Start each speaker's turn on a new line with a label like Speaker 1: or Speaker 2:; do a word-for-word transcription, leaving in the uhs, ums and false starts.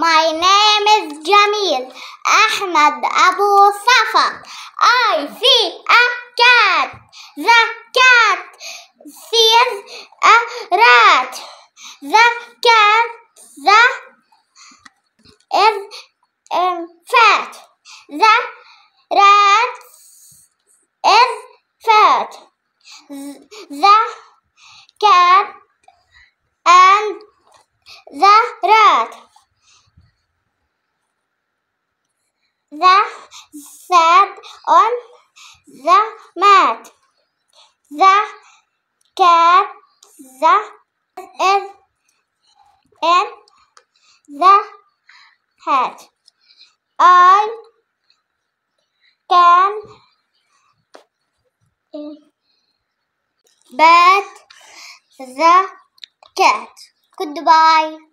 Speaker 1: My name is Jamil Ahmed Abu Safar. I see a cat. The cat sees a rat. The cat the is um, fat. The rat is fat. The cat and the rat. The sat on the mat. The cat the is in the hat. I can bat the cat. Goodbye.